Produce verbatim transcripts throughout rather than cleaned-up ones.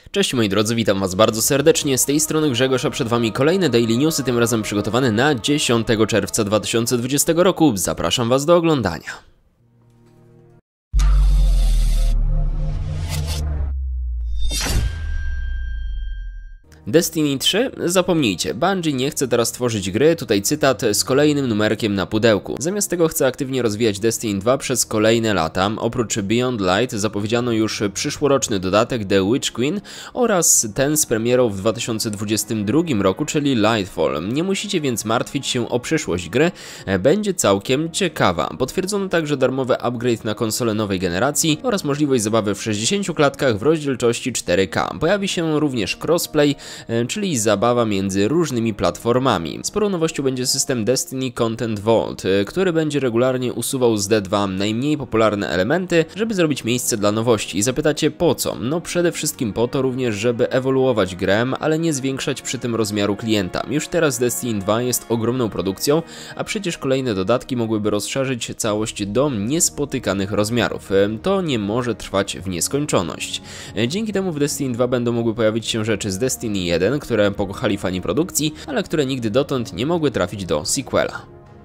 Cześć moi drodzy, witam was bardzo serdecznie, z tej strony Grzegorz, a przed wami kolejne Daily Newsy, tym razem przygotowane na dziesiątego czerwca dwa tysiące dwudziestego roku. Zapraszam was do oglądania. Destiny trzy? Zapomnijcie, Bungie nie chce teraz tworzyć gry, tutaj cytat, z kolejnym numerkiem na pudełku. Zamiast tego chce aktywnie rozwijać Destiny dwa przez kolejne lata. Oprócz Beyond Light zapowiedziano już przyszłoroczny dodatek The Witch Queen oraz ten z premierą w dwa tysiące dwudziestym drugim roku, czyli Lightfall. Nie musicie więc martwić się o przyszłość gry, będzie całkiem ciekawa. Potwierdzono także darmowy upgrade na konsolę nowej generacji oraz możliwość zabawy w sześćdziesięciu klatkach w rozdzielczości cztery K. Pojawi się również crossplay, czyli zabawa między różnymi platformami. Sporą nowością będzie system Destiny Content Vault, który będzie regularnie usuwał z D dwa najmniej popularne elementy, żeby zrobić miejsce dla nowości. I zapytacie po co? No przede wszystkim po to również, żeby ewoluować grę, ale nie zwiększać przy tym rozmiaru klienta. Już teraz Destiny dwa jest ogromną produkcją, a przecież kolejne dodatki mogłyby rozszerzyć całość do niespotykanych rozmiarów. To nie może trwać w nieskończoność. Dzięki temu w Destiny dwa będą mogły pojawić się rzeczy z Destiny jeden, które pokochali fani produkcji, ale które nigdy dotąd nie mogły trafić do sequela.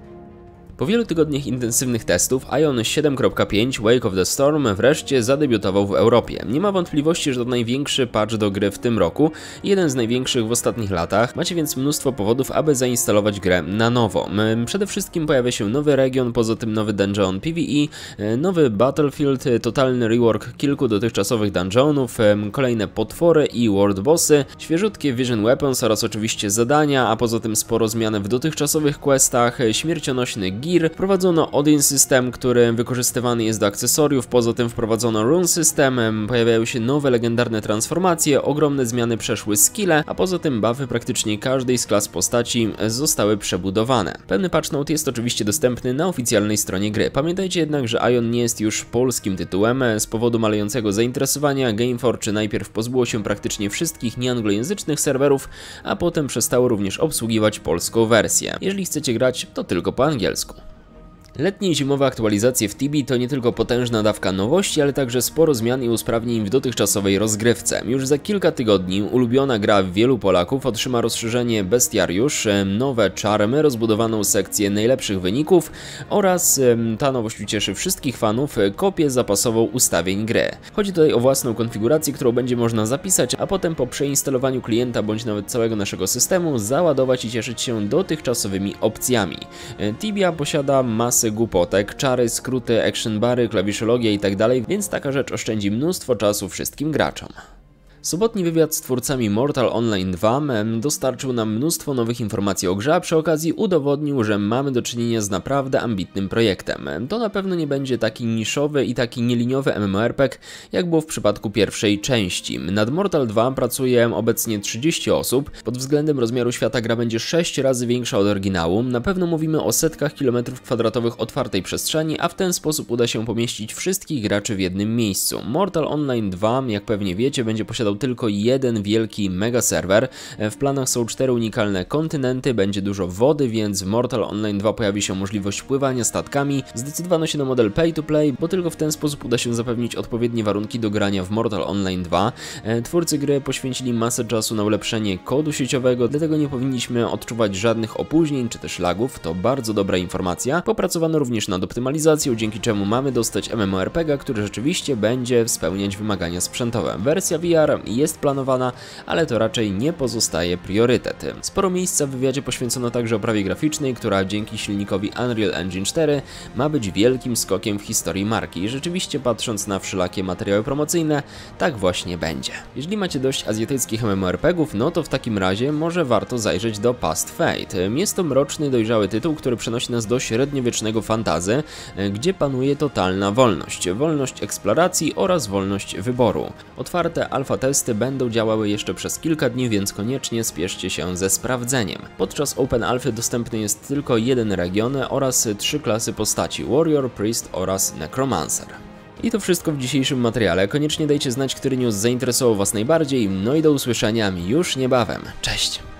Po wielu tygodniach intensywnych testów Ion siedem kropka pięć Wake of the Storm wreszcie zadebiutował w Europie. Nie ma wątpliwości, że to największy patch do gry w tym roku i jeden z największych w ostatnich latach. Macie więc mnóstwo powodów, aby zainstalować grę na nowo. Przede wszystkim pojawia się nowy region, poza tym nowy dungeon PvE, nowy Battlefield, totalny rework kilku dotychczasowych dungeonów, kolejne potwory i world bossy, świeżutkie Vision Weapons oraz oczywiście zadania, a poza tym sporo zmian w dotychczasowych questach, śmiercionośny Gear, wprowadzono Odin System, który wykorzystywany jest do akcesoriów, poza tym wprowadzono Rune System, pojawiają się nowe legendarne transformacje, ogromne zmiany przeszły skille, a poza tym buffy praktycznie każdej z klas postaci zostały przebudowane. Pełny patch note jest oczywiście dostępny na oficjalnej stronie gry. Pamiętajcie jednak, że Ion nie jest już polskim tytułem. Z powodu malejącego zainteresowania Gameforge najpierw pozbyło się praktycznie wszystkich nieanglojęzycznych serwerów, a potem przestało również obsługiwać polską wersję. Jeżeli chcecie grać, to tylko po angielsku. Letnie i zimowe aktualizacje w Tibie to nie tylko potężna dawka nowości, ale także sporo zmian i usprawnień w dotychczasowej rozgrywce. Już za kilka tygodni ulubiona gra wielu Polaków otrzyma rozszerzenie Bestiariusz, nowe czarmy, rozbudowaną sekcję najlepszych wyników oraz, ta nowość ucieszy wszystkich fanów, kopię zapasową ustawień gry. Chodzi tutaj o własną konfigurację, którą będzie można zapisać, a potem po przeinstalowaniu klienta bądź nawet całego naszego systemu załadować i cieszyć się dotychczasowymi opcjami. Tibia posiada masę głupotek, czary, skróty, action bary, klawiszologia itd., więc taka rzecz oszczędzi mnóstwo czasu wszystkim graczom. Sobotni wywiad z twórcami Mortal Online dwa dostarczył nam mnóstwo nowych informacji o grze, a przy okazji udowodnił, że mamy do czynienia z naprawdę ambitnym projektem. To na pewno nie będzie taki niszowy i taki nieliniowy MMORPG, jak było w przypadku pierwszej części. Nad Mortal dwa pracuje obecnie trzydzieści osób, pod względem rozmiaru świata gra będzie sześć razy większa od oryginału, na pewno mówimy o setkach kilometrów kwadratowych otwartej przestrzeni, a w ten sposób uda się pomieścić wszystkich graczy w jednym miejscu. Mortal Online dwa, jak pewnie wiecie, będzie posiadał tylko jeden wielki mega serwer. W planach są cztery unikalne kontynenty, będzie dużo wody, więc w Mortal Online dwa pojawi się możliwość pływania statkami. Zdecydowano się na model pay to play, bo tylko w ten sposób uda się zapewnić odpowiednie warunki do grania w Mortal Online dwa. Twórcy gry poświęcili masę czasu na ulepszenie kodu sieciowego, dlatego nie powinniśmy odczuwać żadnych opóźnień czy też lagów, to bardzo dobra informacja. Popracowano również nad optymalizacją, dzięki czemu mamy dostać MMORPG, który rzeczywiście będzie spełniać wymagania sprzętowe. Wersja V R jest planowana, ale to raczej nie pozostaje priorytetem. Sporo miejsca w wywiadzie poświęcono także oprawie graficznej, która dzięki silnikowi Unreal Engine cztery ma być wielkim skokiem w historii marki. I rzeczywiście, patrząc na wszelakie materiały promocyjne, tak właśnie będzie. Jeżeli macie dość azjatyckich MMORPGów, no to w takim razie może warto zajrzeć do Past Fate. Jest to mroczny, dojrzały tytuł, który przenosi nas do średniowiecznego fantasy, gdzie panuje totalna wolność. Wolność eksploracji oraz wolność wyboru. Otwarte alfa testy będą działały jeszcze przez kilka dni, więc koniecznie spieszcie się ze sprawdzeniem. Podczas Open Alphy dostępny jest tylko jeden region oraz trzy klasy postaci: Warrior, Priest oraz Necromancer. I to wszystko w dzisiejszym materiale. Koniecznie dajcie znać, który news zainteresował was najbardziej. No i do usłyszenia już niebawem. Cześć!